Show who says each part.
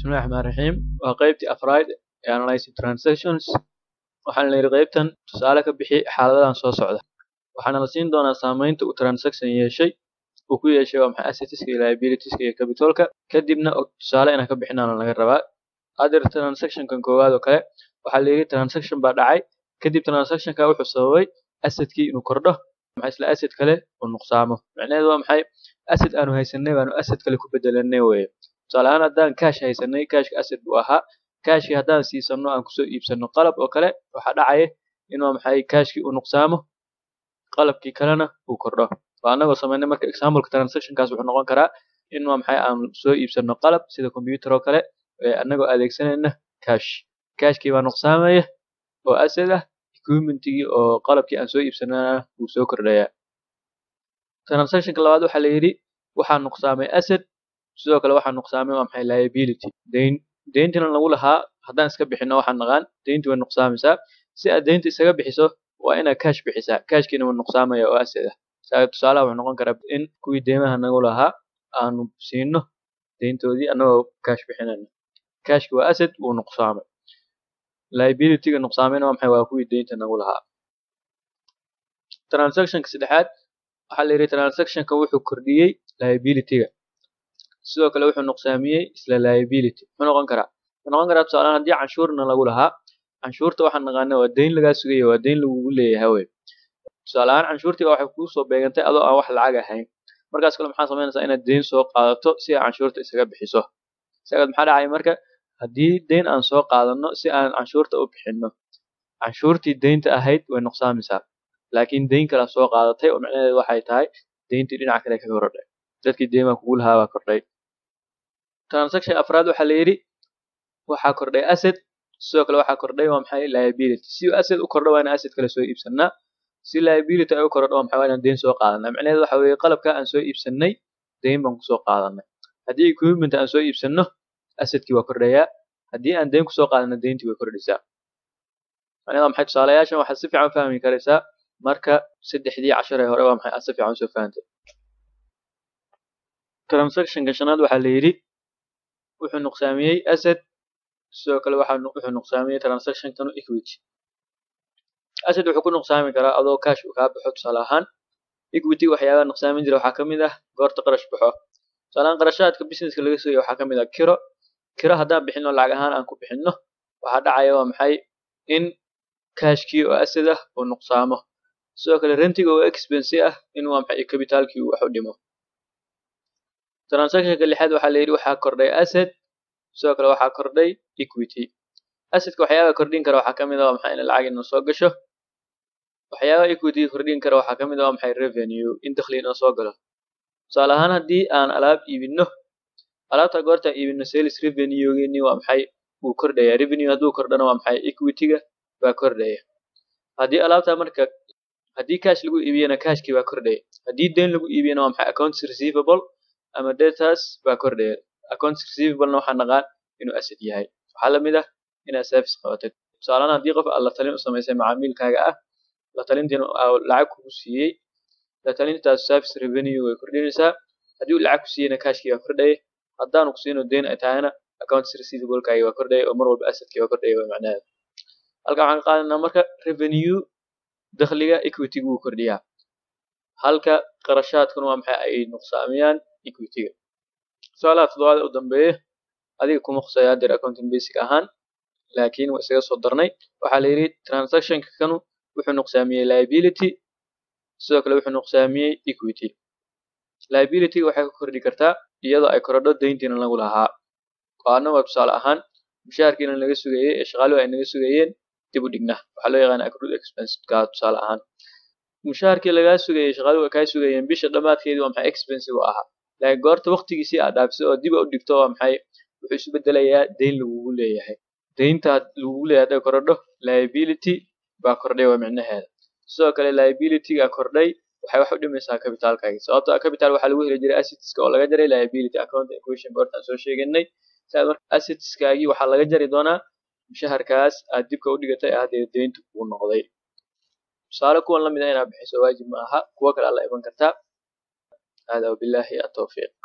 Speaker 1: Bismillahi Rahmaani Rahiim waa qaybtii afraad ee Analyzing Transactions. Waxaan la yiri qaybtan tusaale ka bixi xaaladahan soo socda. Waxaana la siin doonaa saamaynta uu transaction yeeshay uu ku yeeshay waa maxay assets iyo liabilities iyo capitalka kadibna tusaale inaan ka bixinaan laga rabaa. Other transaction kan koowaad oo kale waxaa la yiri transaction baa dhacay kadib transaction ka wuxuu sababay assetkii inuu kordho maxay isla asset kale uu nuqsaamo. Macnaheedu waa maxay asset aanu haysanay baanu asset kale ku bedelanay weeye. tusaale ahaan haddaan cash haysanay cashka asset buu ahaa cashkii haddaan siisano aan kusoo iibsano qalab oo kale waxaa dhacaya inuu maxay cashkii uu nuqsaamo qalabkii kalena uu kordho. waa anagoo sameynay marka example transaction kaas wuxuu noqon karaa in waa maxay aan soo iibsano qalab sida computer oo kale anagoo adeegsanayna cashkii baa nuqsaamaya oo asset ah equipmentigii oo qalabkii aan soo iibsanana wuu soo kordhaya. Transactionka labaad waxaa la yiri waxaa nuqsaamay asset sidoo kale waxaa nuqsaamay waa maxay liability deyntina lagu lahaa haddaan iska bixino waxaan naqaan deyntu way nuqsaamaysaa si aad deynta isaga bixiso waa inaad cash bixisaa cashkiina wuu nuqsaamaya oo asset ah. tusaalaha wuxuu noqon karaa in kuwii deymaha nagu lahaa aanu siino deyntoodii anagoo cash bixinayna cashki waa asset wuu nuqsaamay liabilityga nuqsaamayna waa maxay waa kuwii deynta nagu lahaa. Transactionka saddexaad waxaa la yiri transactionka wuxuu kordhiyey liabilityga sidoo kale wuxuu nuqsaamiyey isla liability wuxuu noqon karaa tusaale ahaan haddii canshuurna lagu lahaa canshuurta waxaan naqaanaa waa deyn lagaa sugayo waa deyn lagugu leeyahay wey. tusaale ahaan canshuurtii waxay kuu soo beegantay adoo aan wax lacag ahayn markaas kale maxaa samaynaysaa inaad deyn soo qaadato si aad canshuurta isaga bixiso. isaga maxaa dhacay marka haddii deyn aan soo qaadano si aan canshuurta u bixino canshuurtii deynta ahayd way nuqsaamaysaa laakiin deyn kala soo qaadatay oo macnaheedu waxay tahay deyntii dhinaca kale ka kordhay dadkii deymaha kugu lahaa baa kordhay. Transaction afraad waxaa la yiri waxaa kordhay asset sidoo kale waxaa kordhay waa maxay liability si asset u kordho waa in asset kale soo iibsanaa si liability ay u kordho waa maxay waa in deyn soo qaadanaa. macnaheedu waxa weeye qalabka aan soo iibsanay deyn baan ku soo qaadanay haddii equipment aan soo iibsano assetkii waa kordhayaa haddii aan deyn ku soo qaadano deyntii way kordhisaa. macnaheedu waa maxay tusaalayaashan waxaad si fiican u fahmi karaysaa marka saddexdii cashar ee hore waa maxay aad si fiican u soo fahantay. Transactionka shanaad waxaa la yiri wuxuu nuqsaamiyey asset sidoo kale wuxuu nuqsaamiyey transactionkan equity. asset wuxuu ku nuqsaami karaa adoo cash uu kaa baxo tusaale ahaan equity waxyaabaha nuqsaamin jira waxaa kamid ah goorta qarash baxo tusaale ahaan qarashaadka businesska laga sugayo waxaa kamid ah kiro haddaan bixino lacag ahaan aan ku bixino waxaa dhacaya waa maxay in cashkii oo asset ah uu nuqsaamo sidoo kale rentiga oo expense ah in waa maxay capitalkii uu wax u dhimo. Transactionka lixaad waxaa la yiri waxaa kordhay asset sidoo kale waxaa kordhay equity. assetka waxyaabaha kordhin kara waxaa kamid ah waa maxay in lacag inoo soo gasho waxyaabaha equity kordhin kara waxaa kamid ah waa maxay revenue in dakhli inoo soo galo. tusaale ahaan haddii aan alaab iibino alaabta goorta iibino sales revenue-geeni waa maxay wuu kordhaya revenue hadduu kordhana waa maxay equity-ga baa kordhaya. haddii cash lagu iibiyana cashkii baa kordhaya haddii deyn lagu iibiyana waa maxay accounts receivable ama debtors baa kordhaya. accounts receivable-na waxaa naqaan inuu asset yahay waxaa la mid ah inaad service qabatid tusaale ahaan haddii qof aad la talin u samaysay macaamilkaaga ah la talintiina lacag kugu siiyey la talintaas service revenue way kordhinaysaa haddii uu lacag ku siiyeyna cashkii baa kordhaya haddaanu ku siino deyn ay tahayna accounts receivable-kaagi waa kordhaya oo mar walba assetkii waa kordhaya waa macnaheedu. halkan waxaan qaadanaa marka revenue dakhliga equity-gu wuu kordhiyaa halka qarashaadkuna waa maxay ay nuqsaamiyaan equity-ga. su'aalaha toddobaad u dambeeya adiga kuma khusaya dir accounting basic ahaan laakiin waa isaga soo darnay waxaa la yiri transactionka kanu wuxuu nuqsaamiyey liability sidoo kale wuxuu nuqsaamiyey equity. liability waxay ku kordhi kartaa iyadoo ay korodho deyntiina lagu lahaa qaarna waa tusaale ahaan mushaharkiina laga sugayay ee shaqaaluhu ay naga sugayeen dib u dhigna waxaa loo yaqaan accrued expense ka tusaale ahaan mushaharkii lagaa sugayay shaqaaluhu ay sugayeen bisha dhamaadkeedii waa maxay expensive u ahaa laakiin goorta waqtigiisii aad dhaafisay oo dib u dhigto waa maxay wuxuu isu bedelayaa deyn lagugu leeyahay deynta lagugu leeyahay haday korodho liability baa kordhay waa macnaheeda. sidoo kale liability-ga kordhay waxay wax u dhimaysaa capitalkaaga sababtoo ah capital waxaa lagu heli jiray assets-ka oo laga jaray liability account equation goortaan soo sheeganay sidaas marka assets-kaagii waxaa laga jari doonaa mushaharkaas aad dibka u dhigatay haddii deyntu kugu noqday. tusaale kuwan la mid ah inaad bixiso waajib ma aha kuwa kale la iman kartaa. هذا وبالله التوفيق.